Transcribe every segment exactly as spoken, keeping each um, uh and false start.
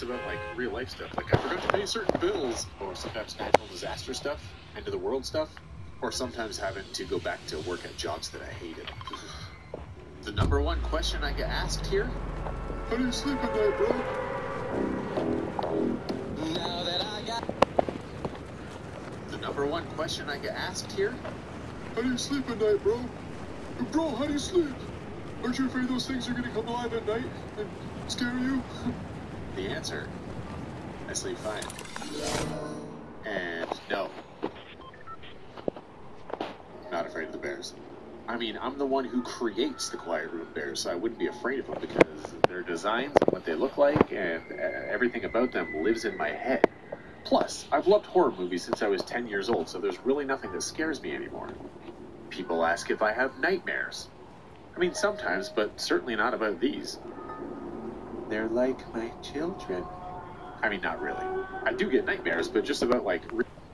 just about like real life stuff. Like I forgot to pay certain bills, or sometimes natural disaster stuff, end of the world stuff, or sometimes having to go back to work at jobs that I hated. The number one question I get asked here: how do you sleep at night, bro? Now that I got. The number one question I get asked here: how do you sleep at night, bro? Bro, how do you sleep? Aren't you afraid those things are gonna come alive at night and scare you? The answer: I sleep fine. And no, I'm not afraid of the bears. I mean, I'm the one who creates the Quiet Room Bears, so I wouldn't be afraid of them because their designs and what they look like and everything about them lives in my head. Plus, I've loved horror movies since I was ten years old, so there's really nothing that scares me anymore. People ask if I have nightmares. I mean, sometimes, but certainly not about these. They're like my children. I mean, not really. I do get nightmares, but just about like...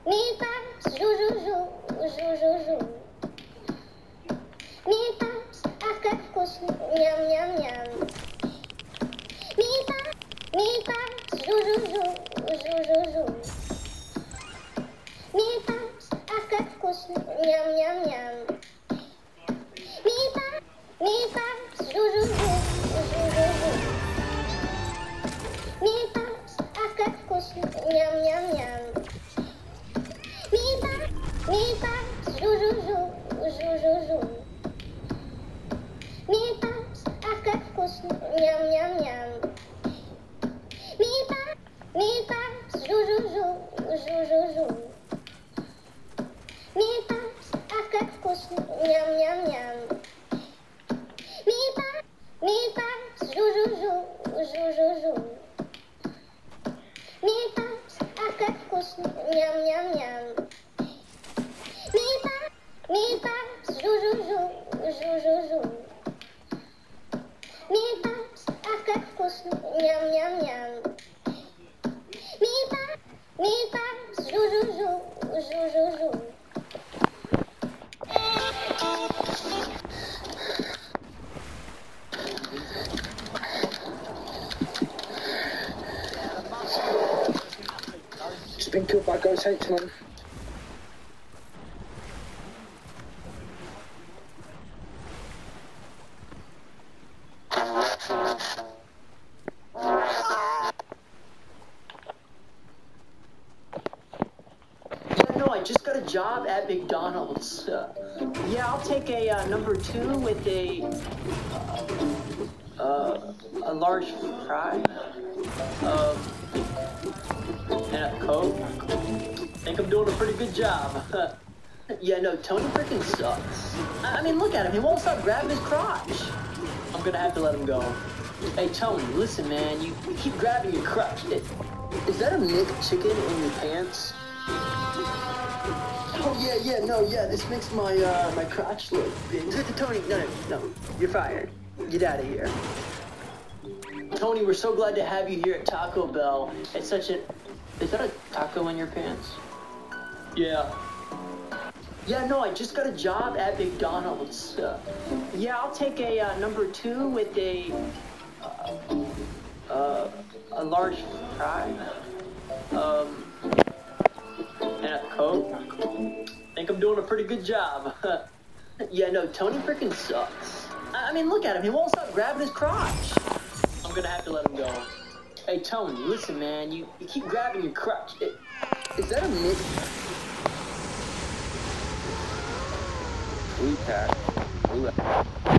Just been killed by ghost henchman. I just got a job at McDonald's. Uh, yeah, I'll take a uh, number two with a uh, uh, a large fry, um, and a Coke. Think I'm doing a pretty good job. Yeah, no, Tony freaking sucks. I, I mean, look at him. He won't stop grabbing his crotch. I'm gonna have to let him go. Hey, Tony, listen, man. You, you keep grabbing your crotch. It, is that a McChicken in your pants? Oh, yeah, yeah, no, yeah, this makes my, uh, my crotch look big. Tony, no, no, no, you're fired. Get out of here. Tony, we're so glad to have you here at Taco Bell. It's such a... Is that a taco in your pants? Yeah. Yeah, no, I just got a job at McDonald's. Uh, yeah, I'll take a, uh, number two with a, uh, uh, a large fry, um... and a Coke. Think I'm doing a pretty good job. Yeah, no, Tony freaking sucks. I, I mean, look at him. He won't stop grabbing his crotch. I'm gonna have to let him go. Hey, Tony, listen, man. You, you keep grabbing your crotch. It, is that a Mick? Blue pack. Blue.